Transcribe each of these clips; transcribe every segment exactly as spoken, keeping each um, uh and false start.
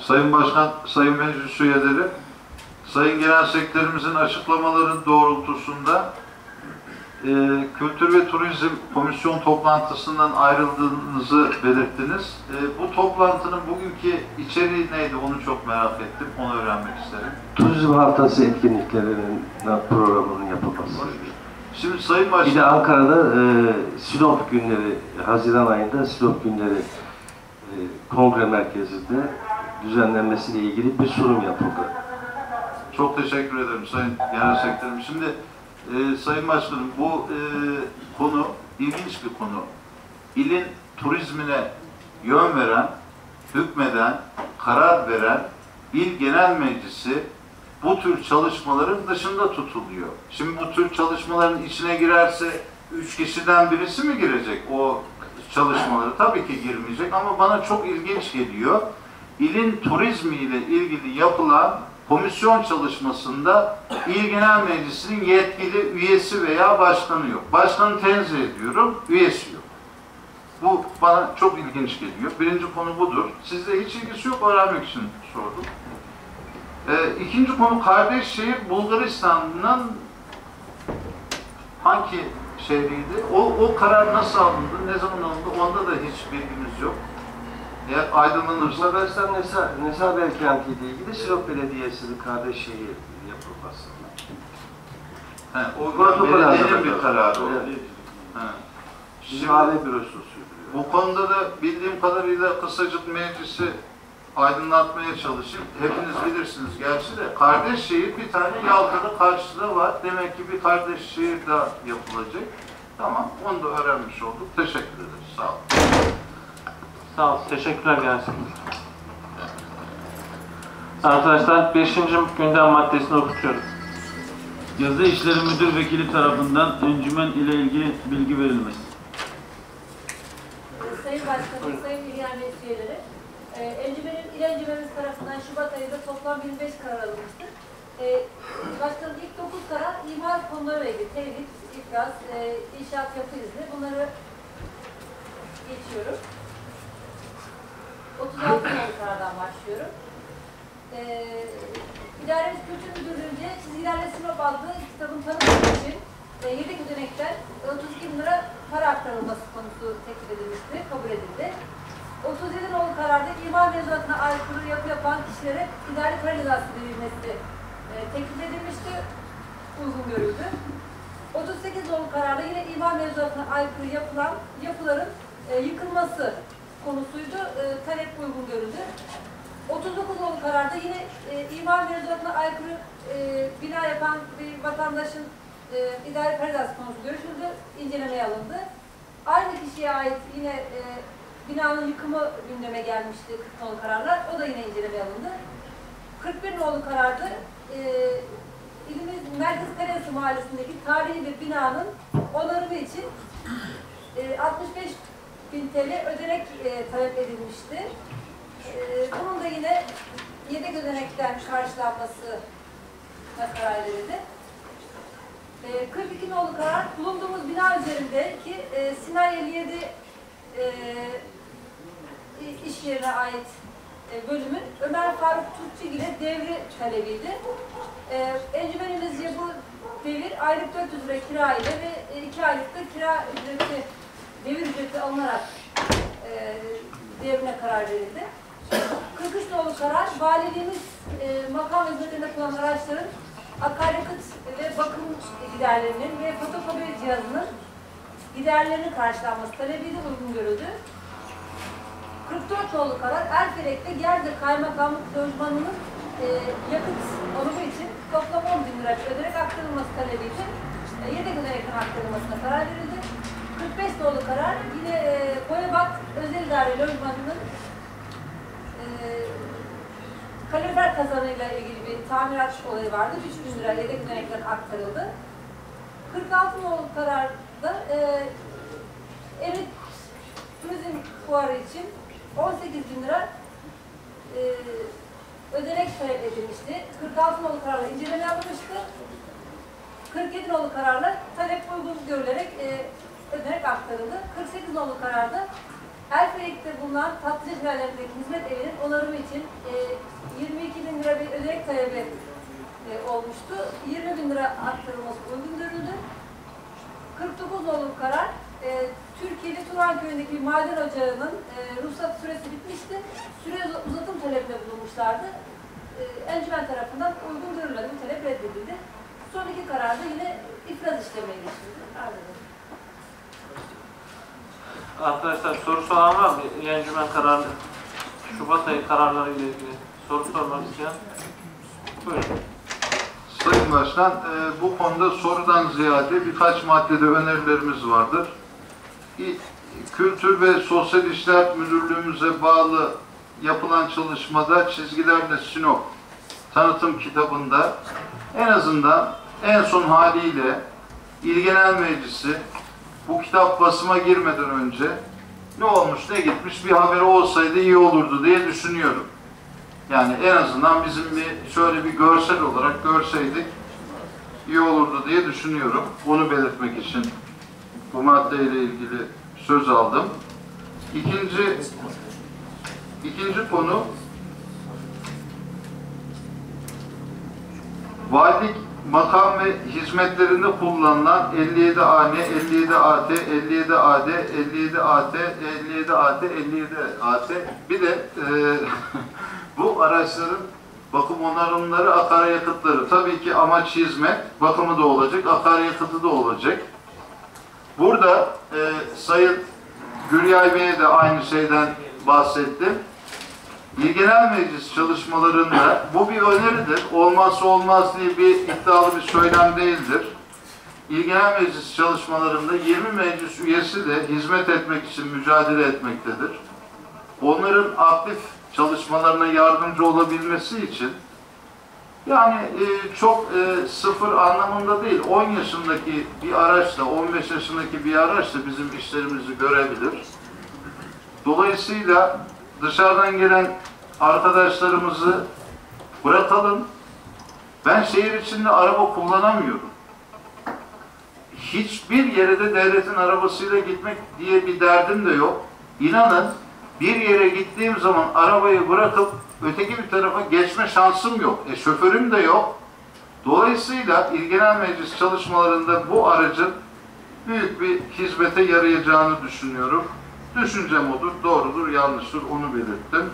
Sayın Başkan, Sayın Meclis Üyeleri, Sayın Genel Sekreterimizin açıklamaları doğrultusunda e, Kültür ve Turizm Komisyon toplantısından ayrıldığınızı belirttiniz. E, bu toplantının bugünkü içeriği neydi? Onu çok merak ettim. Onu öğrenmek isterim. Turizm Haftası etkinliklerinin programının yapılması. Şimdi Sayın Başkan... Bir de Ankara'da e, Sinop günleri, Haziran ayında Sinop günleri e, kongre merkezinde düzenlenmesiyle ilgili bir sunum yapıldı. Çok teşekkür ederim Sayın Genel Sekreterim. Şimdi e, Sayın Başkanım, bu e, konu ilginç bir konu. İlin turizmine yön veren, hükmeden, karar veren İl Genel Meclisi bu tür çalışmaların dışında tutuluyor. Şimdi bu tür çalışmaların içine girerse üç kişiden birisi mi girecek o çalışmaları? Tabii ki girmeyecek ama bana çok ilginç geliyor. İlin turizmiyle ilgili yapılan komisyon çalışmasında İl Genel Meclisi'nin yetkili üyesi veya başkanı yok. Başkanı tenzih ediyorum, üyesi yok. Bu bana çok ilginç geliyor. Birinci konu budur. Sizde hiç ilgisi yok, öğrenmek için sordum. Ee, ikinci konu, kardeş şehir Bulgaristan'ın hangi şehriydi? O, o karar nasıl alındı, ne zaman alındı? Onda da hiç bilgimiz yok. Eğer aydınlanırsa... Bulgaristan Nesa, Nesaber Kenti ile ilgili Sinop Belediyesi'nin kardeş şehir yapılmasında. He, o belediyenin bir kararı o. Evet. Şimdi, Mali bürosu sürdürüyor. bu konuda da bildiğim kadarıyla kısacık meclisi aydınlatmaya çalışayım. Hepiniz bilirsiniz gerçi de. Kardeş şehir bir tane Yalta'da karşıda var. Demek ki bir kardeş şehir daha yapılacak. Tamam, onu da öğrenmiş olduk. Teşekkür ederiz. Sağ olun. Sağ olun. Teşekkürler Genel Sekreterim. Arkadaşlar, beşinci gündem maddesini okutuyoruz. Yazı İşleri Müdür Vekili tarafından encümen ile ilgili bilgi verilmesi. Sayın Başkanım, Sayın İlgilen Meclis Üyeleri, e, encümenin, İl Encümenimiz tarafından Şubat ayında toplam yirmi beş karar alınmıştır. E, Başkanım, ilk dokuz karar imar konularıyla ilgili, tevhid, iflas, e, inşaat yapı izni, bunları geçiyorum. otuz altı numaralı karardan başlıyorum. E, İdaremiz Kültür Müdürlüğü'nce çizgilerle Sinop adlı kitabın tanıtımı için e, yedek ödenekten otuz iki bin lira para aktarılması konusu teklif edilmişti, kabul edildi. otuz yedi nolu kararda imar mevzuatına aykırı yapı yapan kişilere idari para cezası verilmesi e, teklif edilmişti, uygun görüldü. otuz sekiz nolu kararda yine imar mevzuatına aykırı yapılan yapıların e, yıkılması konusuydu, e, talep uygun görüldü. otuz dokuz nolu kararda yine e, imar mevzuatına aykırı e, bina yapan bir vatandaşın e, idari para cezası konusu görüşüldü, incelemeye alındı. Aynı kişiye ait yine e, binanın yıkımı gündeme gelmişti kırk nolu kararlar, o da yine incelemeye alındı. kırk bir nolu kararda e, ilimiz Merkez Karayası Mahallesi'ndeki tarihi bir binanın onarımı için e, altmış beş bin TL ödenek e, talep edilmişti. E, bunun da yine yedek ödenekten karşılanması karar verildi. E, kırk iki nolu karar bulunduğumuz bina üzerindeki e, Sinay elli yedi e, iş yerine ait e, bölümün Ömer Faruk Türkçü ile devri talebiydi. E, encümenimizce bu devir aylık dört yüz lira kira ile ve iki aylıkta kira ücreti, devir ücreti alınarak e, devrine karar verildi. kırk üç nolu karar, valiliğimiz e, makam hizmetlerinde kullanılan araçların akaryakıt ve bakım giderlerinin ve fotokopi cihazının giderlerinin karşılanması talebiyle uygun görüldü. kırk dört nolu karar, Erfelek'te Gerze Kaymakamlık Lojmanı'nın e, yakıt onuru için toplam on bin lira ödenek aktarılması talebiyle e, yedek ödenekten aktarılmasına karar verildi. kırk beş nolu karar, yine e, Boyabat Özel İdare Lojmanı'nın e, kalorifer kazanıyla ilgili bir tamirat olayı vardı. üç bin lira yedek ödenekten aktarıldı. kırk altı nolu kararda e, Emit Turizm Fuarı için on sekiz bin lira e, ödenek talep edilmişti. kırk altı nolu kararla inceleme yapılmıştı. kırk yedi nolu kararla talep uygun görülerek e, ödenek aktarıldı. kırk sekiz nolu kararda Erfelek'te bulunan Tatlıcı Tünellerindeki hizmet evinin onarımı için e, yirmi iki bin lira bir ödenek talebi e, olmuştu. yirmi bin lira aktarılması uygun görüldü. kırk dokuz nolu karar, e, Türkiye'li Turan Köyü'ndeki bir maden ocağının e, ruhsat süresi bitmişti. Süre uzatım talebinde bulunmuşlardı. E, encümen tarafından uygun görülmedi. Bu talep reddedildi. Son iki kararda yine iflas işlemeye geçildi. Arz ederim. Arkadaşlar sorusu olan var mı? Encümen kararı, Şubat ayı kararları ile ilgili soru sormak isteyen? Buyurun. Sayın Başkan, e, bu konuda sorudan ziyade birkaç maddede önerilerimiz vardır. İ- Kültür ve Sosyal İşler Müdürlüğümüze bağlı yapılan çalışmada Çizgilerle Sinop tanıtım kitabında en azından en son haliyle İl Genel Meclisi bu kitap basıma girmeden önce ne olmuş ne gitmiş bir haberi olsaydı iyi olurdu diye düşünüyorum. Yani en azından bizim bir şöyle bir görsel olarak görseydik iyi olurdu diye düşünüyorum. Bunu belirtmek için bu maddeyle ilgili söz aldım. İkinci ikinci konu valilik makam ve hizmetlerinde kullanılan elli yedi A N, elli yedi A T, elli yedi A D, elli yedi A T, elli yedi A T, elli yedi A T bir de e, bu araçların bakım onarımları, akaryakıtları. Tabii ki amaç hizmet, bakımı da olacak, akaryakıtı da olacak. Burada e, Sayın Güryay Bey'e de aynı şeyden bahsettim. İl Genel Meclis çalışmalarında bu bir öneridir. Olmazsa olmaz diye bir iddialı bir söylem değildir. İl Genel Meclis çalışmalarında yirmi meclis üyesi de hizmet etmek için mücadele etmektedir. Onların aktif çalışmalarına yardımcı olabilmesi için yani e, çok e, sıfır anlamında değil, on yaşındaki bir araçla, on beş yaşındaki bir araçla bizim işlerimizi görebilir. Dolayısıyla dışarıdan gelen arkadaşlarımızı bırakalım. Ben şehir içinde araba kullanamıyorum. Hiçbir yere de devletin arabasıyla gitmek diye bir derdim de yok. İnanın bir yere gittiğim zaman arabayı bırakıp öteki bir tarafa geçme şansım yok. E şoförüm de yok. Dolayısıyla İl Genel Meclis çalışmalarında bu aracın büyük bir hizmete yarayacağını düşünüyorum. Düşüncem odur, doğrudur, yanlıştır, onu belirttim.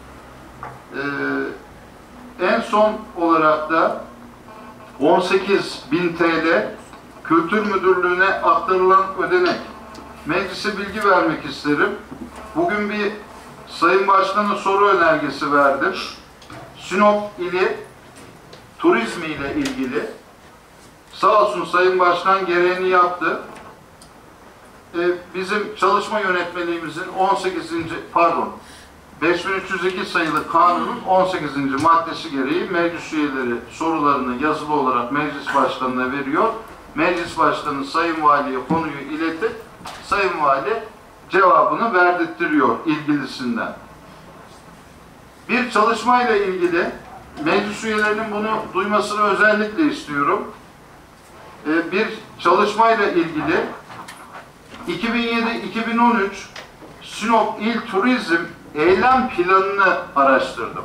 Ee, en son olarak da on sekiz bin T L Kültür Müdürlüğü'ne aktarılan ödenek. Meclise bilgi vermek isterim. Bugün bir Sayın Başkan'a soru önergesi verdim. Sinop ili turizmi ile ilgili. Sağ olsun Sayın Başkan gereğini yaptı. Ee, bizim çalışma yönetmeliğimizin on sekizinci pardon beş bin üç yüz iki sayılı kanunun on sekizinci maddesi gereği meclis üyeleri sorularını yazılı olarak meclis başkanına veriyor. Meclis başkanı Sayın Vali'ye konuyu iletip Sayın Vali cevabını verdirtiyor ilgilisinden. Bir çalışmayla ilgili meclis üyelerinin bunu duymasını özellikle istiyorum. Ee, bir çalışmayla ilgili iki bin yedi iki bin on üç Sinop İl Turizm Eylem Planını araştırdım.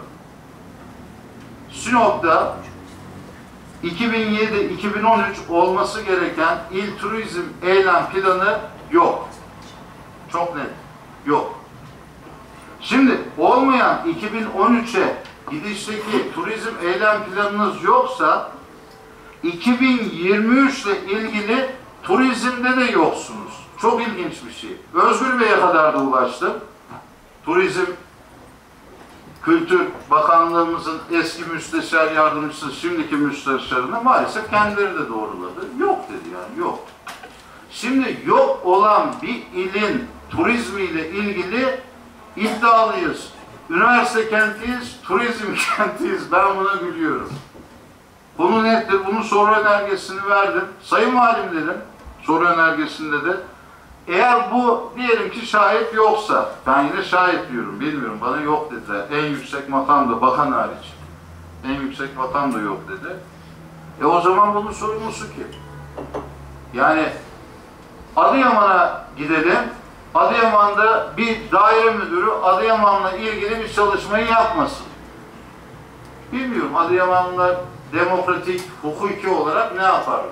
Sinop'ta iki bin yedi iki bin on üç olması gereken İl Turizm Eylem Planı yok. Çok net. Yok. Şimdi olmayan iki bin on üçe gidişteki turizm eylem planınız yoksa iki bin yirmi üç ile ilgili turizmde de yoksunuz. Çok ilginç bir şey. Özgür Bey'e kadar da ulaştım. Turizm Kültür Bakanlığımızın eski müsteşar yardımcısı, şimdiki müsteşarına maalesef kendileri de doğruladı. Yok dedi yani, yok. Şimdi yok olan bir ilin turizmiyle ilgili iddialıyız. Üniversite kentiyiz, turizm kentiyiz. Ben buna gülüyorum. Konu nettir. Bunun soru önergesini verdim. Sayın Valim dedim. Soru önergesinde de. Eğer bu diyelim ki şahit yoksa, ben yine şahit diyorum, bilmiyorum, bana yok dediler. En yüksek makam da, bakan hariç. En yüksek makam da yok dedi. E o zaman bunun sorumlusu kim? Yani Adıyaman'a gidelim, Adıyaman'da bir daire müdürü Adıyaman'la ilgili bir çalışmayı yapmasın? Bilmiyorum. Adıyamanlılar demokratik, hukuki olarak ne yaparlar?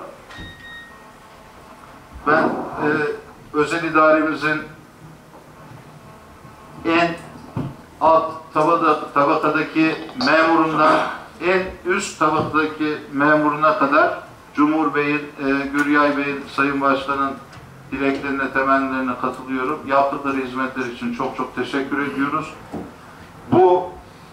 Ben e, özel idaremizin en alt tabada, tabakadaki memurundan en üst tabakadaki memuruna kadar Cumhur Bey'in, e, Güryay Bey'in, Sayın Başkan'ın dileklerine, temennilerine katılıyorum. Yaptıkları hizmetler için çok çok teşekkür ediyoruz. Bu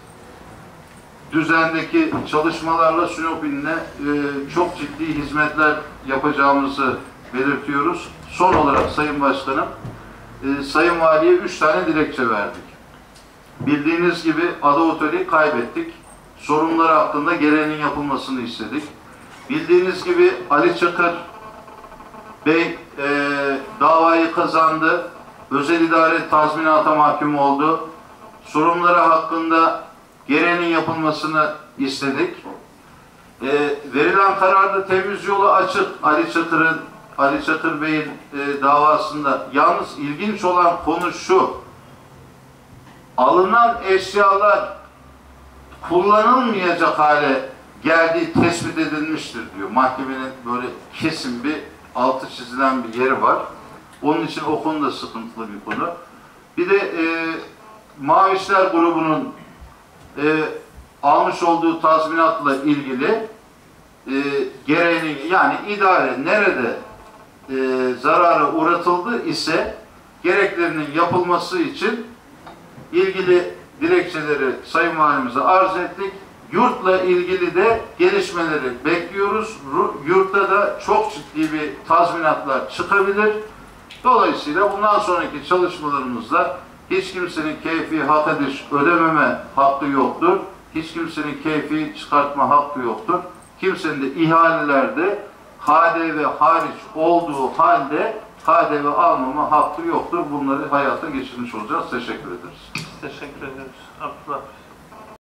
düzendeki çalışmalarla Sinop iline e, çok ciddi hizmetler yapacağımızı belirtiyoruz. Son olarak Sayın Başkanım, e, Sayın Vali'ye üç tane dilekçe verdik. Bildiğiniz gibi Ada Oteli kaybettik. Sorunları hakkında gereğinin yapılmasını istedik. Bildiğiniz gibi Ali Çakır Bey e, davayı kazandı. Özel idare tazminata mahkum oldu. Sorunları hakkında gereğinin yapılmasını istedik. E, verilen kararda temiz yolu açık. Ali Çakır'ın, Ali Çakır Bey'in e, davasında. Yalnız ilginç olan konu şu: alınan eşyalar kullanılmayacak hale geldiği tespit edilmiştir diyor. Mahkemenin böyle kesin bir altı çizilen bir yeri var. Onun için o konuda sıkıntılı bir konu. Bir de e, Mavişler grubunun e, almış olduğu tazminatla ilgili e, gereğini, yani idare nerede e, zarara uğratıldı ise gereklerinin yapılması için ilgili dilekçeleri Sayın Valimize arz ettik. Yurtla ilgili de gelişmeleri bekliyoruz. Yurtta da çok ciddi bir tazminatlar çıkabilir. Dolayısıyla bundan sonraki çalışmalarımızda hiç kimsenin keyfi hak ediş ödememe hakkı yoktur. Hiç kimsenin keyfi çıkartma hakkı yoktur. Kimsenin de ihalelerde K D V hariç olduğu halde K D V almama hakkı yoktur. Bunları hayata geçirmiş olacağız. Teşekkür ederiz. Teşekkür ederiz. Abdullah.